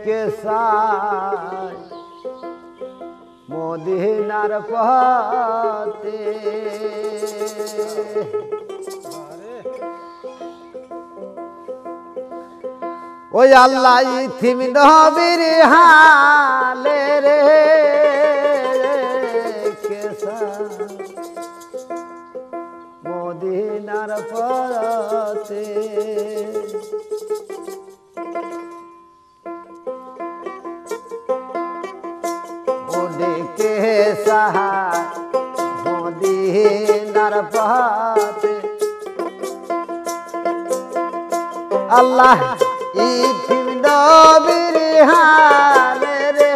के साथ মদিনার পথে ওই আল্লাহ ইথিম নবীর হালে রে কেসা মদিনার পথে के सहा मदीनार पथे अल्लाह इथिम नबीर हाले रे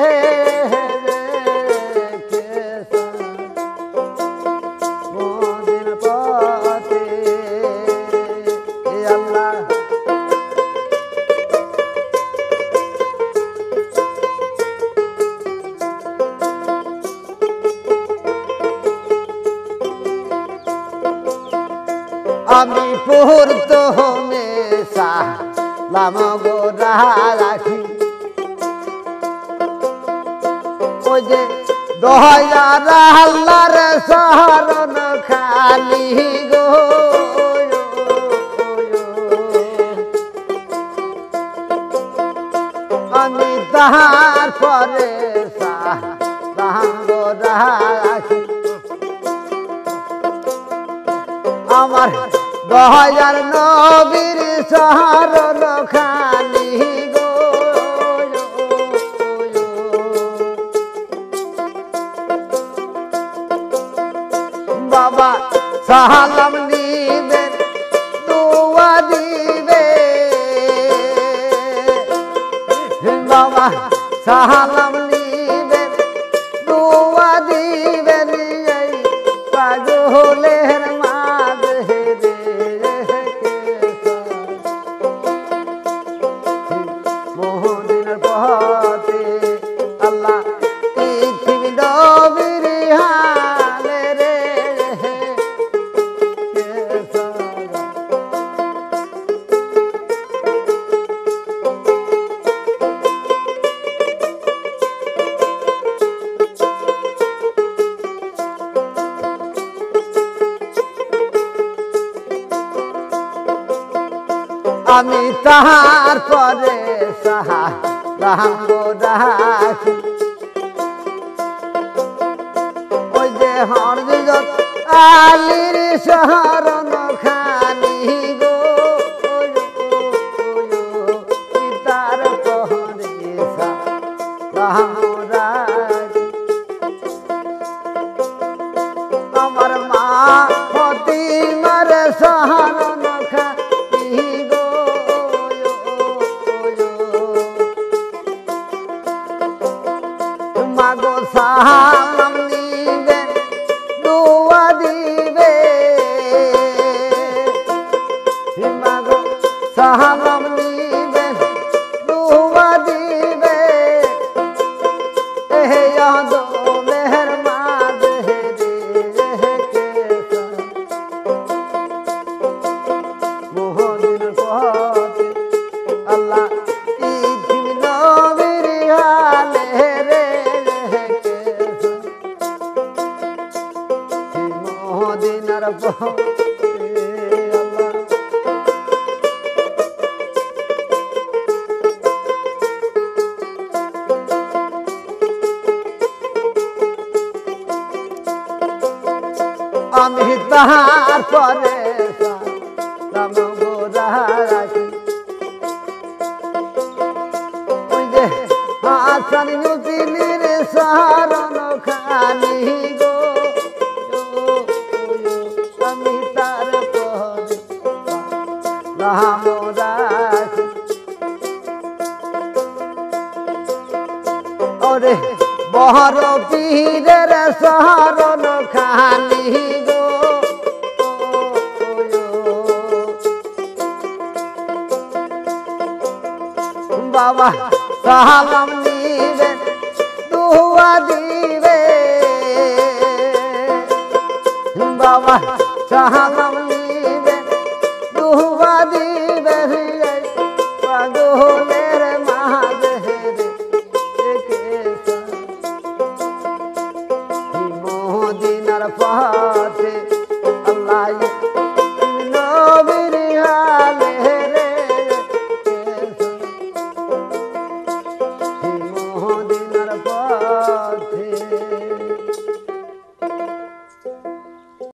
केसा मदीनार पथे अल्लाह আমি পড়তো হমেশা লাম গোরা রাখি ওই যে দয়ার আল্লাহর শরণ খালি গো আমি তাহার পরে লাম গোরা রাখি আমার দয়ার নবীর শরণ খালি গো বাবা সালাম নিবেন দোয়া দিবে বাবা সালাম নিবেন দোয়া দিবেন এই পাগলের अल्लाह इथिम नबीर हाले रे আমি তাহার পরে সাহা রাহাঙ্গো রাখি ওই যে হরজত আলীর শরণ খানি গো তার পরে রাহাঙ্গো রাখি আমার মা ফতিমার শরণ খানি গো মাগো সালাম নিবে দোয়া দিবে মাগো সালাম নিবে দোয়া দিবে হে ইয়াদো মেহের মাঝে রে কেসা মদিনার পথে আল্লাহ ইথিম নবীর হালে রে মদিনার পথে আল্লাহ আমি তাহার পরে নাম গোরা রাখি ওই যে হাসান নুতিনের শরণ খানি গো আমি তার পরে নাম রাখি ওরে বড় পীরের শরণ খানি গো বাবা সালাম নিবেন দোয়া দিবে বাবা সালাম নিবেন দোয়া দিবে পাগলের মাঝে রে আছে আল্লাহ